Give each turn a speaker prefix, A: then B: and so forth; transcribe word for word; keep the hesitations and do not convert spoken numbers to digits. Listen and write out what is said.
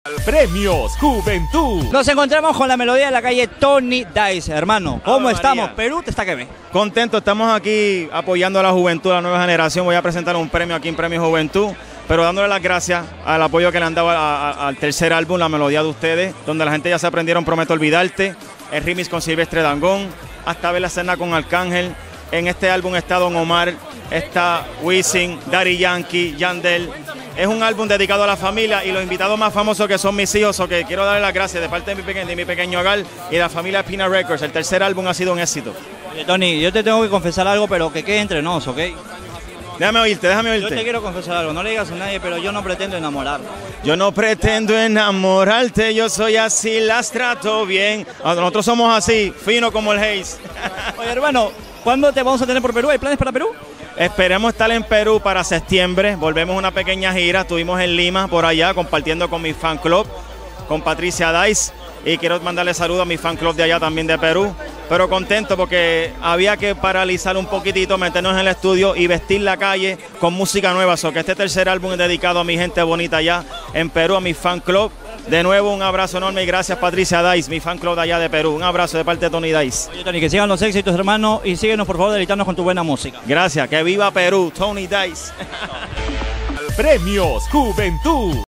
A: Premios Juventud.
B: Nos encontramos con la melodía de la calle Tony Dice, hermano. ¿Cómo
A: Ave
B: estamos?
A: María.
B: Perú te está que ve.
C: Contento, estamos aquí apoyando a la juventud, a la nueva generación. Voy a presentar un premio aquí en Premio Juventud, pero dándole las gracias al apoyo que le han dado a- a- al tercer álbum, La Melodía de Ustedes, donde la gente ya se aprendieron Prometo Olvidarte, el remix con Silvestre Dangond, hasta ver la escena con Arcángel. En este álbum está Don Omar, está Wisin, Daddy Yankee, Yandel. Es un álbum dedicado a la familia y los invitados más famosos que son mis hijos, o que quiero darle las gracias de parte de mi, peque- de mi pequeño hogar y de la familia Pina Records. El tercer álbum ha sido un éxito.
B: Oye, Tony, yo te tengo que confesar algo, pero que quede entre nos, ¿ok?
C: Déjame oírte, déjame
B: Yo te
C: oírte.
B: quiero confesar algo, no le digas a nadie, pero yo no pretendo enamorar.
C: Yo no pretendo enamorarte, yo soy así, las trato bien. Nosotros somos así, fino como el Haze.
B: Oye, hermano, ¿cuándo te vamos a tener por Perú? ¿Hay planes para Perú?
C: Esperemos estar en Perú para septiembre. Volvemos a una pequeña gira. Estuvimos en Lima, por allá, compartiendo con mi fan club, con Patricia Dice. Y quiero mandarle saludos a mi fan club de allá también de Perú. Pero contento porque había que paralizar un poquitito, meternos en el estudio y vestir la calle con música nueva. So que este tercer álbum es dedicado a mi gente bonita allá en Perú, a mi fan club. De nuevo, un abrazo enorme y gracias Patricia Dice, mi fan club de allá de Perú. Un abrazo de parte de Tony Dice.
B: Oye, Tony, que sigan los éxitos, hermano, y síguenos, por favor, deleitarnos con tu buena música.
C: Gracias, que viva Perú, Tony Dice.
A: Premios Juventud.